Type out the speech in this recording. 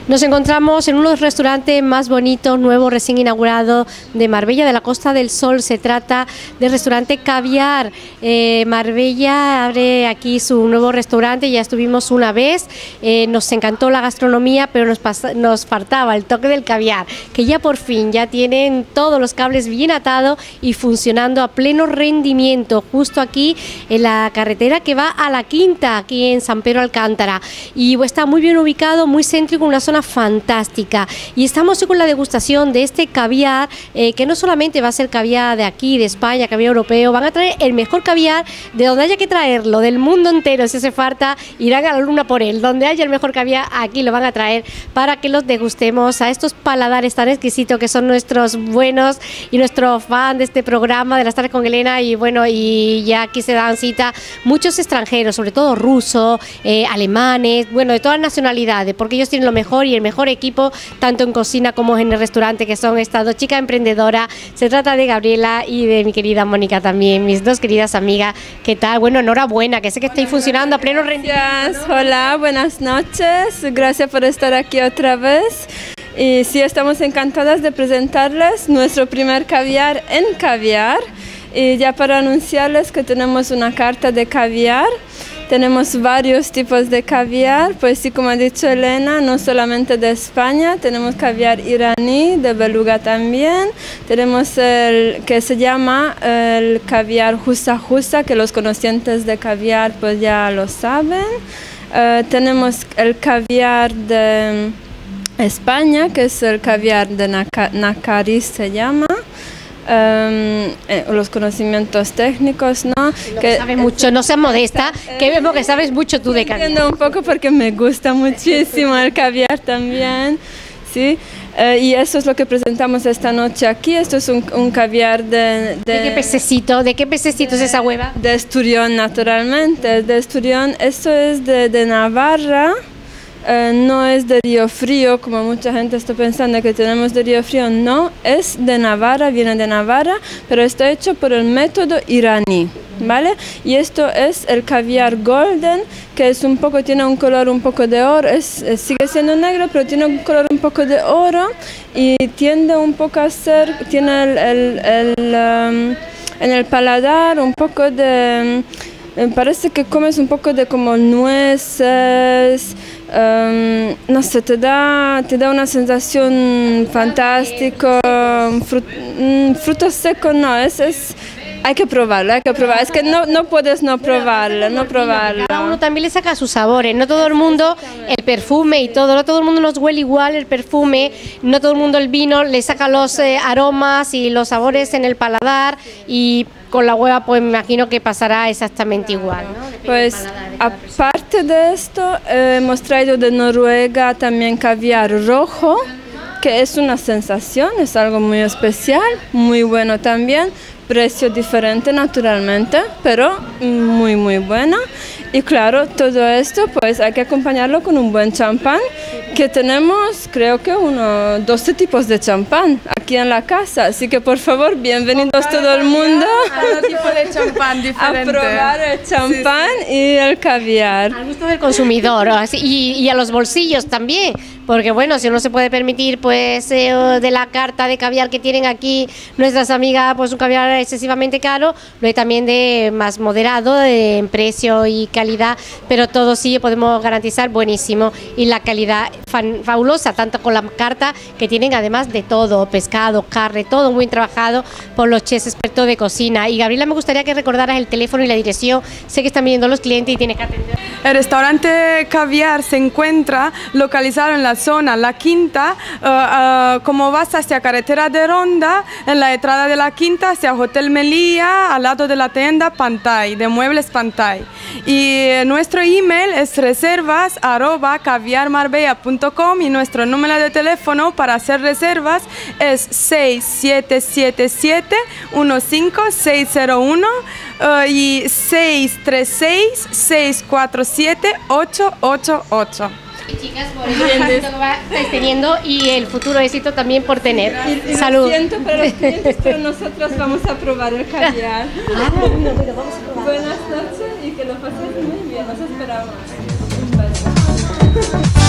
Nos encontramos en uno de los restaurantes más bonitos, nuevo, recién inaugurado de Marbella, de la Costa del Sol. Se trata del restaurante Caviar. Marbella abre aquí su nuevo restaurante, ya estuvimos una vez, nos encantó la gastronomía, pero nos faltaba el toque del caviar, que ya por fin ya tienen todos los cables bien atados y funcionando a pleno rendimiento, justo aquí en la carretera que va a la Quinta, aquí en San Pedro Alcántara, y está muy bien ubicado, muy céntrico, una zona fantástica. Y estamos con la degustación de este caviar, que no solamente va a ser caviar de aquí, de España, caviar europeo, van a traer el mejor caviar de donde haya que traerlo, del mundo entero. Si hace falta, irán a la luna por él. Donde haya el mejor caviar, aquí lo van a traer para que los degustemos a estos paladares tan exquisitos que son nuestros buenos y nuestros fans de este programa de las tardes con Elena. Y bueno, y ya aquí se dan cita muchos extranjeros, sobre todo rusos, alemanes, bueno, de todas nacionalidades, porque ellos tienen lo mejor y el mejor equipo, tanto en cocina como en el restaurante, que son estas dos chicas emprendedoras. Se trata de Gabriela y de mi querida Mónica también, mis dos queridas amigas. ¿Qué tal? Bueno, enhorabuena, que sé que estáis funcionando a pleno rendimiento, ¿no? Hola, buenas noches, gracias por estar aquí otra vez. Y sí, estamos encantadas de presentarles nuestro primer caviar en Caviar. Y ya para anunciarles que tenemos una carta de caviar. Tenemos varios tipos de caviar, pues sí, como ha dicho Elena, no solamente de España, tenemos caviar iraní, de beluga también, tenemos el que se llama el caviar Husa Husa, que los conocientes de caviar pues ya lo saben. Tenemos el caviar de España, que es el caviar de Nacarí, se llama. Los conocimientos técnicos, ¿no? Que sabes mucho, no seas modesta, que vemos que sabes mucho tú de caviar. Entiendo un poco porque me gusta muchísimo el caviar también, ¿sí? Y eso es lo que presentamos esta noche aquí. Esto es un caviar ¿De qué pececito? ¿De qué pececito es esa hueva? De esturión, naturalmente, de esturión. Esto es de Navarra. No es de Río Frío, como mucha gente está pensando que tenemos de Río Frío, no, es de Navarra, viene de Navarra, pero está hecho por el método iraní, ¿vale? Y esto es el caviar golden, que es un poco, tiene un color un poco de oro, sigue siendo negro, pero tiene un color un poco de oro y tiende un poco a ser, tiene en el paladar un poco de... parece que comes un poco de como nueces, no sé, te da una sensación fantástica, frutos secos no, hay que probarlo, es que no puedes no probarlo. Cada uno también le saca sus sabores, no todo el mundo el perfume y todo, no todo el mundo nos huele igual el perfume, no todo el mundo el vino le saca los aromas y los sabores en el paladar, y con la hueva pues me imagino que pasará exactamente igual, ¿no? Pues aparte de esto hemos traído de Noruega también caviar rojo, que es una sensación, es algo muy especial, muy bueno también, precio diferente naturalmente, pero muy muy bueno. Y claro, todo esto pues hay que acompañarlo con un buen champán, que tenemos creo que 12 tipos de champán aquí en la casa, así que por favor, bienvenidos todo el mundo a tipo de champán diferente. A probar el champán, sí. Y el caviar. Al gusto del consumidor, y a los bolsillos también, porque bueno, si uno se puede permitir pues de la carta de caviar que tienen aquí nuestras amigas, pues un caviar excesivamente caro, lo hay también de más moderado en precio y calidad, pero todo sí podemos garantizar buenísimo, y la calidad fabulosa, tanto con la carta que tienen además de todo, pescado, carne, todo muy trabajado por los chefs expertos de cocina. Y Gabriela, me gustaría que recordaras el teléfono y la dirección, sé que están viniendo los clientes y tienes que atender. El restaurante Caviar se encuentra localizado en la zona La Quinta, como vas hacia carretera de Ronda, en la entrada de La Quinta hacia Hotel Melilla, al lado de la tienda Pantay, de Muebles Pantay. Y nuestro email es reservas@caviarmarbella.com, y nuestro número de teléfono para hacer reservas es 6777-15601 y 636-647-888. Chicas, por el éxito que estáis teniendo y el futuro éxito también por tener. Salud. Lo siento para los clientes, pero nosotros vamos a probar el caviar. Bueno, vamos a probar. Buenas noches y que lo paséis muy bien, nos esperamos. Un beso.